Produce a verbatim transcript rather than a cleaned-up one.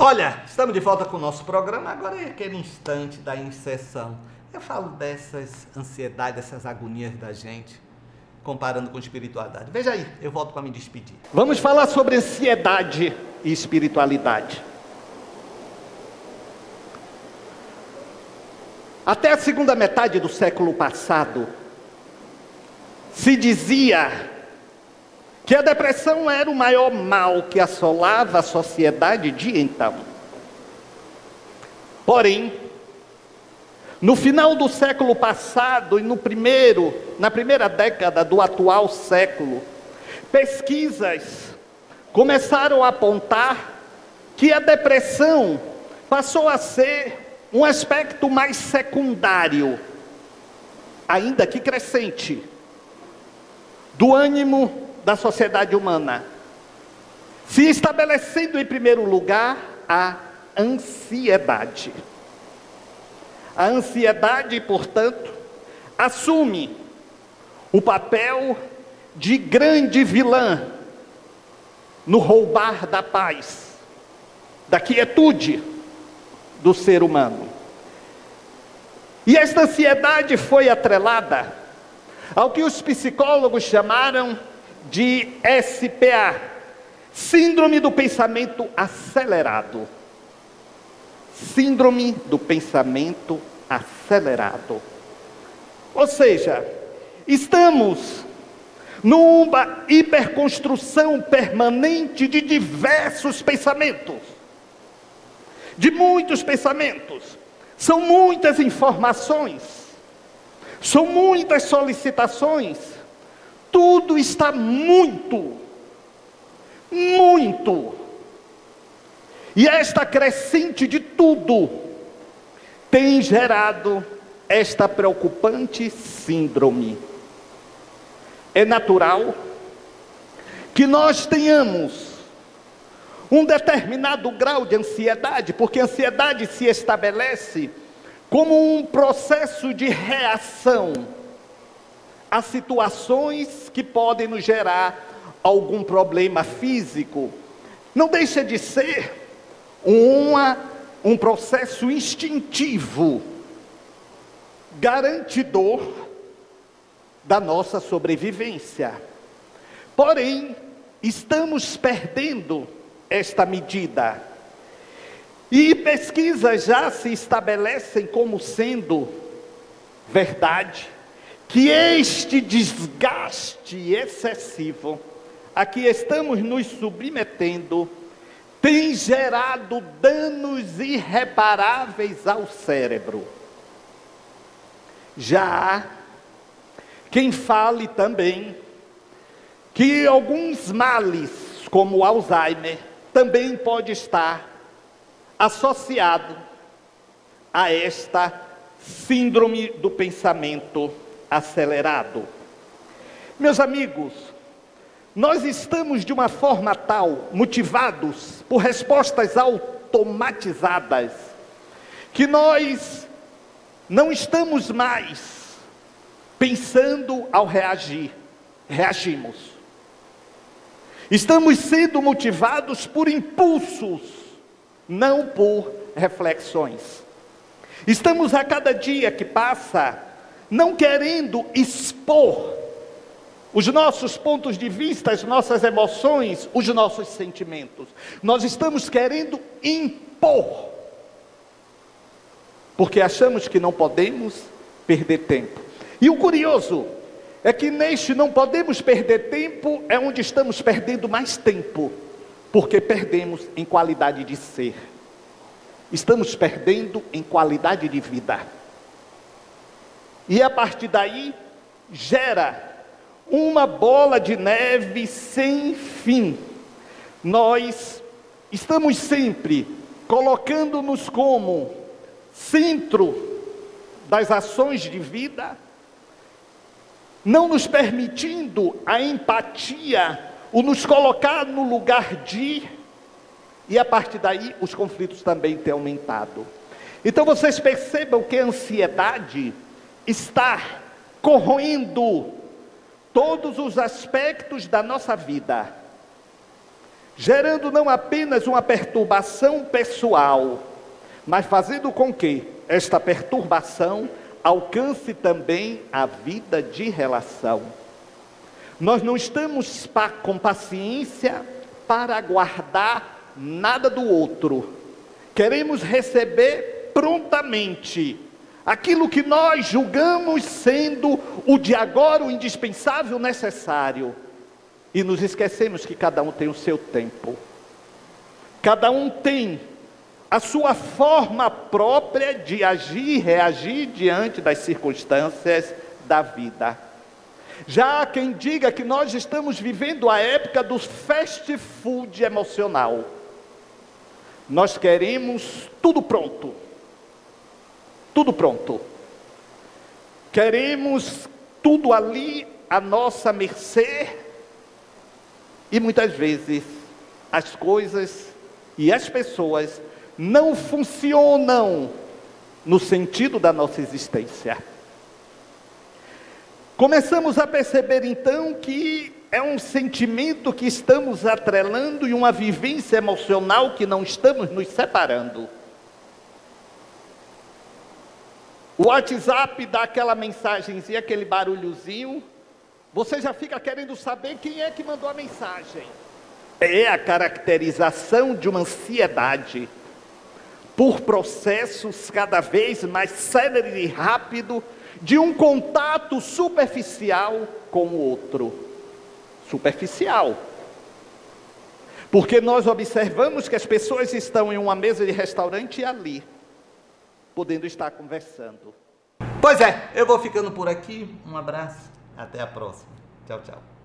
Olha, estamos de volta com o nosso programa. Agora é aquele instante da inserção. Eu falo dessas ansiedades, dessas agonias da gente, comparando com espiritualidade. Veja aí, eu volto para me despedir. Vamos falar sobre ansiedade e espiritualidade. Até a segunda metade do século passado, se dizia que a depressão era o maior mal que assolava a sociedade de então. Porém, no final do século passado e no primeiro, na primeira década do atual século, pesquisas começaram a apontar que a depressão passou a ser um aspecto mais secundário, ainda que crescente, do ânimo da sociedade humana, se estabelecendo em primeiro lugar a ansiedade. A ansiedade, portanto, assume o papel de grande vilã no roubar da paz, da quietude do ser humano. E esta ansiedade foi atrelada ao que os psicólogos chamaram de S P A, Síndrome do Pensamento Acelerado. Síndrome do Pensamento Acelerado. Ou seja, estamos numa hiperconstrução permanente de diversos pensamentos. De muitos pensamentos. São muitas informações. São muitas solicitações. Tudo está muito, muito. E esta crescente de tudo tem gerado esta preocupante síndrome. É natural que nós tenhamos um determinado grau de ansiedade, porque a ansiedade se estabelece como um processo de reação a situações que podem nos gerar algum problema físico. Não deixa de ser uma, um processo instintivo, garantidor da nossa sobrevivência. Porém, estamos perdendo esta medida. E pesquisas já se estabelecem como sendo verdade, que este desgaste excessivo a que estamos nos submetendo tem gerado danos irreparáveis ao cérebro. Já há quem fale também que alguns males, como o Alzheimer, também pode estar associado a esta síndrome do pensamento acelerado. Meus amigos, nós estamos de uma forma tal, motivados por respostas automatizadas, que nós não estamos mais pensando ao reagir, reagimos. Estamos sendo motivados por impulsos, não por reflexões. Estamos a cada dia que passa não querendo expor os nossos pontos de vista, as nossas emoções, os nossos sentimentos. Nós estamos querendo impor, porque achamos que não podemos perder tempo. E o curioso é que neste não podemos perder tempo é onde estamos perdendo mais tempo, porque perdemos em qualidade de ser. Estamos perdendo em qualidade de vida. E a partir daí, gera uma bola de neve sem fim. Nós estamos sempre colocando-nos como centro das ações de vida, não nos permitindo a empatia, o nos colocar no lugar de, e a partir daí os conflitos também têm aumentado. Então vocês percebam que a ansiedade está corroendo todos os aspectos da nossa vida, gerando não apenas uma perturbação pessoal, mas fazendo com que esta perturbação alcance também a vida de relação. Nós não estamos com paciência para aguardar nada do outro. Queremos receber prontamente aquilo que nós julgamos sendo o de agora, o indispensável, o necessário. E nos esquecemos que cada um tem o seu tempo. Cada um tem a sua forma própria de agir e reagir diante das circunstâncias da vida. Já há quem diga que nós estamos vivendo a época do fast food emocional. Nós queremos tudo pronto. Tudo pronto. Queremos tudo ali à nossa mercê. E muitas vezes as coisas e as pessoas não funcionam no sentido da nossa existência. Começamos a perceber então que é um sentimento que estamos atrelando e uma vivência emocional que não estamos nos separando. O WhatsApp dá aquela mensagenzinha, aquele barulhozinho, você já fica querendo saber quem é que mandou a mensagem. É a caracterização de uma ansiedade por processos cada vez mais céleres e rápido de um contato superficial com o outro. Superficial. Porque nós observamos que as pessoas estão em uma mesa de restaurante e ali, podendo estar conversando. Pois é, eu vou ficando por aqui. Um abraço, até a próxima. Tchau, tchau.